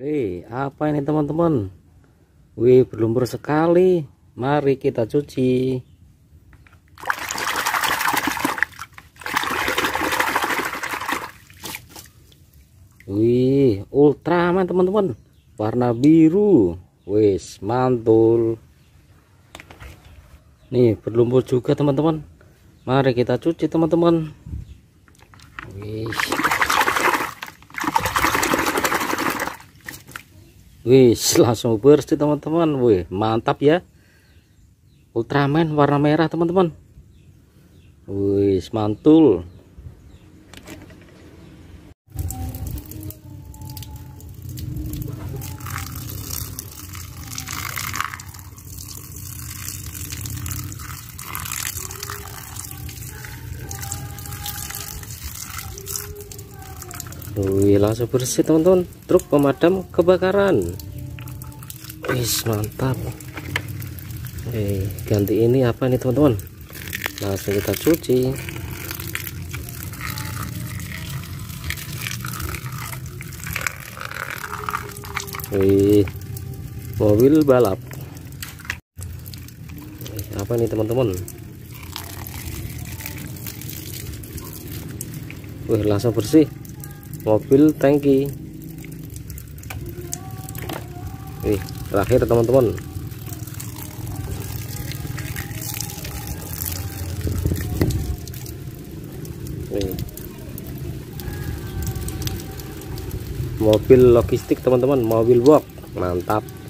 Apa ini teman-teman? Wih, berlumpur sekali. Mari kita cuci. Wih, Ultraman teman-teman. Warna biru. Wis, mantul. Nih, berlumpur juga teman-teman. Mari kita cuci teman-teman. Wih. Wis, langsung bersih teman-teman. Wih, mantap ya. Ultraman warna merah teman-teman. Wis, mantul. Wih, langsung bersih teman-teman. Truk pemadam kebakaran. Wis, mantap. Ganti ini apa nih teman-teman? Langsung kita cuci. Wih, mobil balap. Apa nih teman-teman? Wih, langsung bersih. Mobil tangki. Wih, terakhir teman-teman. Nih, mobil logistik teman-teman, mobil box, mantap.